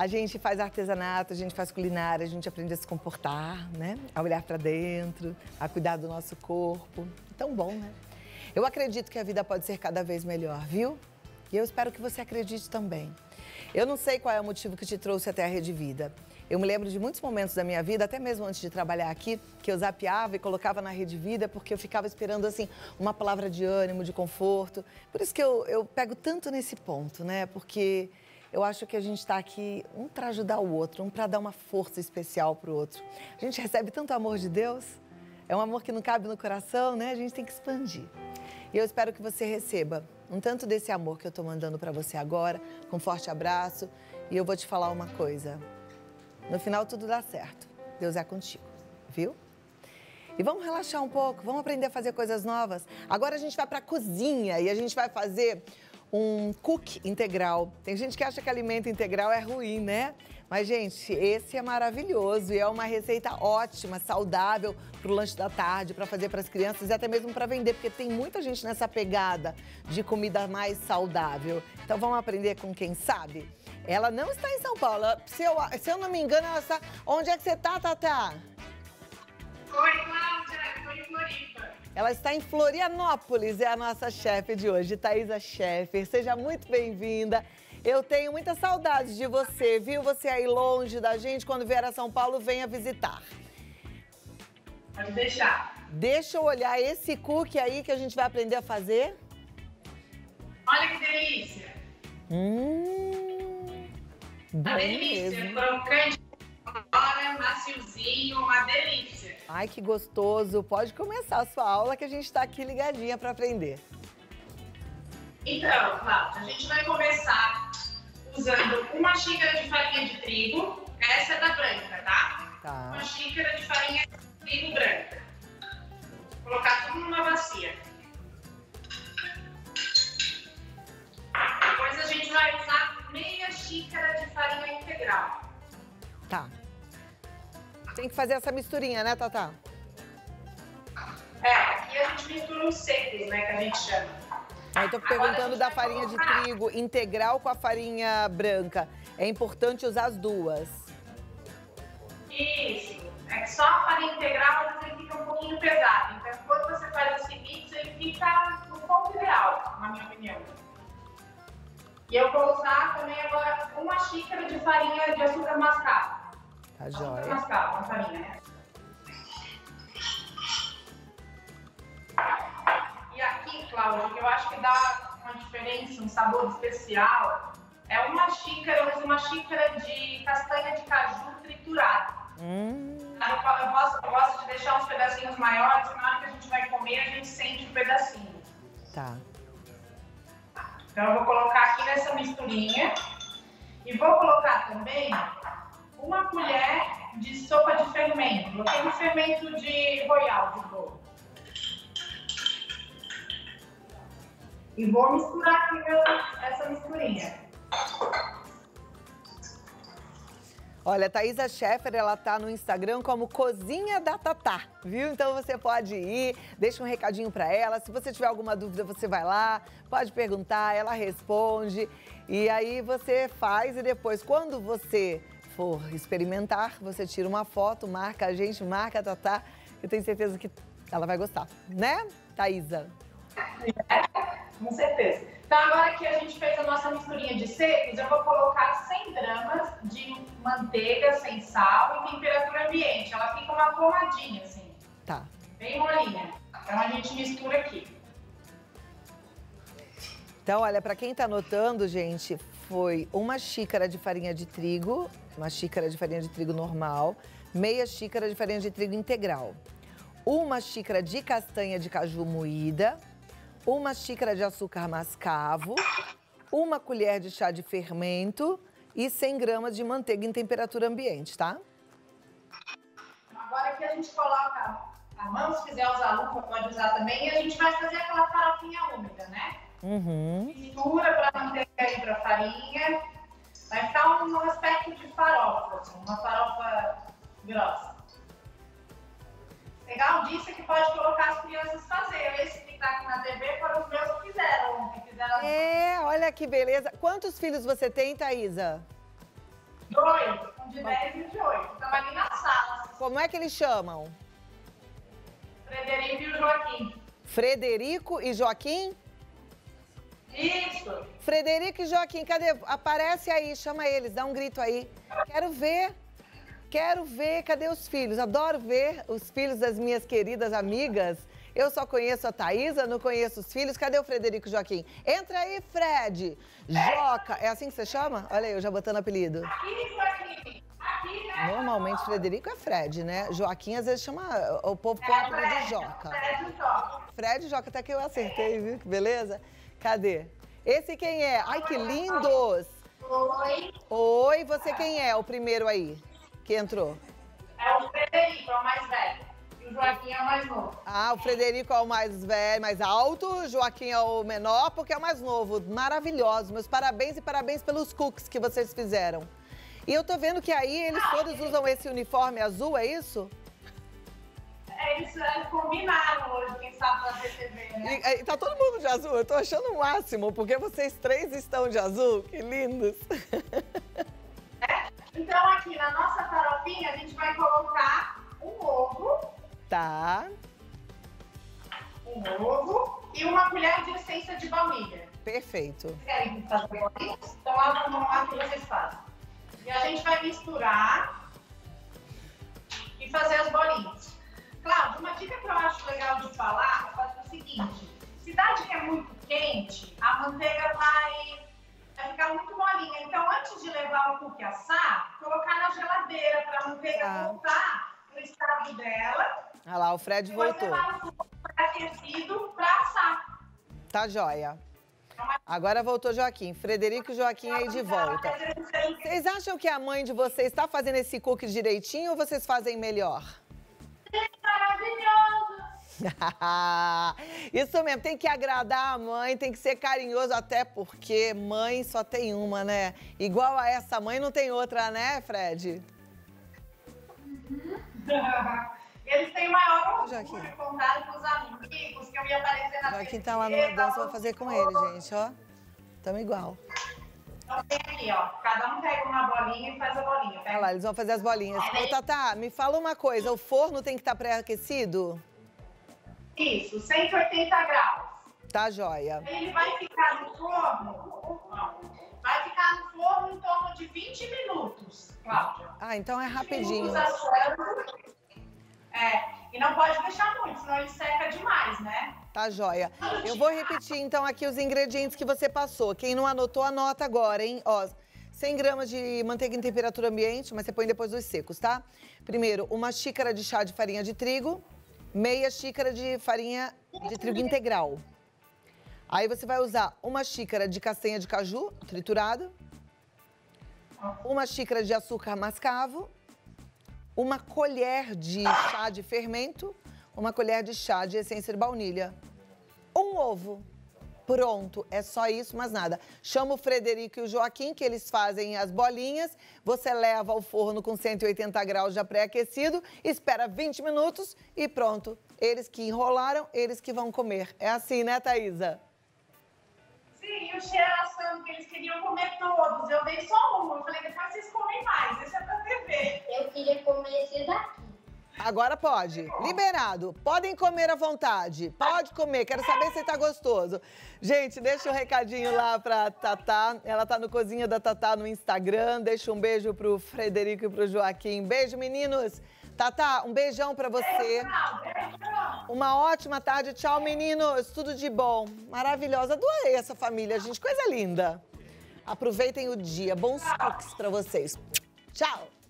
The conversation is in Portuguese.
A gente faz artesanato, a gente faz culinária, a gente aprende a se comportar, né? A olhar para dentro, a cuidar do nosso corpo. Tão bom, né? Eu acredito que a vida pode ser cada vez melhor, viu? E eu espero que você acredite também. Eu não sei qual é o motivo que te trouxe até a Rede Vida. Eu me lembro de muitos momentos da minha vida, até mesmo antes de trabalhar aqui, que eu zapeava e colocava na Rede Vida porque eu ficava esperando, assim, uma palavra de ânimo, de conforto. Por isso que eu pego tanto nesse ponto, né? Porque eu acho que a gente está aqui, um para ajudar o outro, um para dar uma força especial para o outro. A gente recebe tanto amor de Deus, é um amor que não cabe no coração, né? A gente tem que expandir. E eu espero que você receba um tanto desse amor que eu estou mandando para você agora, com um forte abraço. E eu vou te falar uma coisa. No final, tudo dá certo. Deus é contigo, viu? E vamos relaxar um pouco, vamos aprender a fazer coisas novas. Agora a gente vai para a cozinha e a gente vai fazer um cookie integral. Tem gente que acha que alimento integral é ruim, né? Mas, gente, esse é maravilhoso e é uma receita ótima, saudável para o lanche da tarde, para fazer para as crianças e até mesmo para vender, porque tem muita gente nessa pegada de comida mais saudável. Então, vamos aprender com quem sabe? Ela não está em São Paulo. Se eu não me engano, ela está... Onde é que você está, Tatá? Oi, Cláudia. Estou em Floripa. Ela está em Florianópolis, é a nossa chefe de hoje, Thaisa Scheffer. Seja muito bem-vinda. Eu tenho muita saudade de você, viu? Você aí longe da gente, quando vier a São Paulo, venha visitar. Pode deixar. Deixa eu olhar esse cookie aí que a gente vai aprender a fazer. Olha que delícia. Uma delícia, mesmo. crocante, agora, maciozinho, uma delícia. Ai, que gostoso. Pode começar a sua aula que a gente está aqui ligadinha para aprender. Então, Cláudia, a gente vai começar usando uma xícara de farinha de trigo. Essa é da branca, tá? Tá. Uma xícara de farinha de trigo branca. Vou colocar tudo numa bacia. Depois a gente vai usar meia xícara de farinha integral. Tá. Tem que fazer essa misturinha, né, Tatá? Aqui a gente mistura os secos, né, que a gente chama. Eu tô perguntando da farinha de trigo integral com a farinha branca. É importante usar as duas. Isso. É que só a farinha integral, às vezes, ele fica um pouquinho pesado. Então, quando você faz esse mix, ele fica no ponto ideal, na minha opinião. E eu vou usar também agora uma xícara de farinha de açúcar mascavo. Tá jóia. Açúcar mascavo, a farinha, né? E aqui, Cláudia, que eu acho que dá uma diferença, um sabor especial, é uma xícara, eu uso uma xícara de castanha de caju triturada. Eu gosto de deixar uns pedacinhos maiores, na hora que a gente vai comer, a gente sente um pedacinho. Tá. Então eu vou colocar aqui nessa misturinha e vou colocar também uma colher de sopa de fermento. Eu tenho fermento de royal de bolo. E vou misturar aqui essa misturinha. Olha, a Thaisa Scheffer, ela tá no Instagram como Cozinha da Tatá, viu? Então você pode ir, deixa um recadinho pra ela. Se você tiver alguma dúvida, você vai lá, pode perguntar, ela responde. E aí você faz e depois, quando você for experimentar, você tira uma foto, marca a gente, marca a Tatá. Eu tenho certeza que ela vai gostar, né, Thaisa? Com certeza. Então, agora que a gente fez a nossa misturinha de secos, eu vou colocar 100 gramas de manteiga sem sal em temperatura ambiente. Ela fica uma pomadinha, assim. Tá. Bem molinha. Então, a gente mistura aqui. Então, olha, para quem tá anotando, gente, foi uma xícara de farinha de trigo, uma xícara de farinha de trigo normal, meia xícara de farinha de trigo integral, uma xícara de castanha de caju moída, uma xícara de açúcar mascavo, uma colher de chá de fermento e 100 gramas de manteiga em temperatura ambiente, tá? Agora que a gente coloca a mão, se quiser usar a luva, pode usar também, e a gente vai fazer aquela farofinha úmida, né? Mistura para manteiga e para farinha. Vai ficar um aspecto de farofa, assim, uma farofa grossa. Legal disso é que pode colocar as crianças fazer. Esse que está aqui na TV foram os meus que fizeram. Olha que beleza. Quantos filhos você tem, Thaisa? 2. 2, um de 10 e um de 8. Estão ali na sala. Como é que eles chamam? Frederico e o Joaquim. Frederico e Joaquim? Isso. Frederico e Joaquim, cadê? Aparece aí, chama eles, dá um grito aí. Quero ver, cadê os filhos? Adoro ver os filhos das minhas queridas amigas. Eu só conheço a Thaísa, não conheço os filhos. Cadê o Frederico e Joaquim? Entra aí, Fred. Joca, é assim que você chama? Olha aí, eu já botando apelido. Aqui, Joaquim. Aqui, né? Normalmente, Frederico é Fred, né? Joaquim, às vezes, chama... O povo põe apelido de Joca. Fred e Joca. Fred e Joca, até que eu acertei, viu? Que beleza? Cadê? Esse quem é? Ai, que lindos! Oi. Oi, você quem é? O primeiro aí, que entrou. É o Frederico, é o mais velho. E o Joaquim é o mais novo. Ah, o Frederico é o mais velho, mais alto, o Joaquim é o menor, porque é o mais novo. Maravilhoso. Meus parabéns e parabéns pelos cookies que vocês fizeram. E eu tô vendo que aí eles todos usam esse uniforme azul, é isso? Eles combinaram hoje, quem sabe fazer TV, né? E tá todo mundo de azul, eu tô achando o máximo, porque vocês três estão de azul, que lindos. Então aqui na nossa farofinha a gente vai colocar um ovo. Tá. Um ovo e uma colher de essência de baunilha. Perfeito. Vocês querem fazer bolinhas? Então vamos lá que vocês fazem. E a gente vai misturar e fazer as bolinhas. Cláudia, uma dica que eu acho legal de falar é fazer o seguinte: cidade que é muito quente, a manteiga vai ficar muito molinha. Então, antes de levar o cookie assar, colocar na geladeira para a manteiga voltar no estado dela. Olha lá, o Fred voltou. Levar o fogo aquecido para assar. Tá joia. Agora voltou Joaquim. Frederico e Joaquim aí de volta. Vocês acham que a mãe de vocês está fazendo esse cookie direitinho ou vocês fazem melhor? Maravilhoso! Isso mesmo, tem que agradar a mãe, tem que ser carinhoso, até porque mãe só tem uma, né? Igual a essa mãe não tem outra, né, Fred? Eles têm maior Joaquim. orgulho de contar com os amigos, que eu ia aparecer na Joaquim tá lá numa dança, eu vou fazer com ele, gente, ó. Tamo igual. Então tem aqui, ó, cada um pega uma bolinha e faz a bolinha. Olha lá, eles vão fazer as bolinhas. Ô, Tatá, me fala uma coisa, o forno tem que estar pré-aquecido? Isso, 180 graus. Tá joia. Ele vai ficar no forno, vai ficar no forno em torno de 20 minutos, Cláudia. Ah, então é rapidinho. E não pode deixar muito, senão ele seca demais, né? Tá joia. Eu vou repetir, então, aqui os ingredientes que você passou. Quem não anotou, anota agora, hein? Ó, 100 gramas de manteiga em temperatura ambiente, mas você põe depois dos secos, tá? Primeiro, uma xícara de chá de farinha de trigo, meia xícara de farinha de trigo integral. Aí você vai usar uma xícara de castanha de caju triturada, uma xícara de açúcar mascavo, uma colher de chá de fermento, uma colher de chá de essência de baunilha, um ovo. Pronto, é só isso, mais nada. Chama o Frederico e o Joaquim, que eles fazem as bolinhas. Você leva ao forno com 180 graus já pré-aquecido, espera 20 minutos e pronto. Eles que enrolaram, eles que vão comer. É assim, né, Thaísa? Sim, e o cheiro assando, que eles queriam comer todos. Eu dei só um. Eu falei, depois vocês comem mais. Esse é pra TV. Eu queria comer esse daqui. Agora pode. Liberado. Podem comer à vontade. Pode comer. Quero saber se tá gostoso. Gente, deixa um recadinho lá pra Tatá. Ela tá no Cozinha da Tatá no Instagram. Deixa um beijo pro Frederico e pro Joaquim. Beijo, meninos. Tatá, um beijão pra você. Uma ótima tarde. Tchau, meninos. Tudo de bom. Maravilhosa. Adorei essa família, gente. Coisa linda. Aproveitem o dia. Bons cookies pra vocês. Tchau.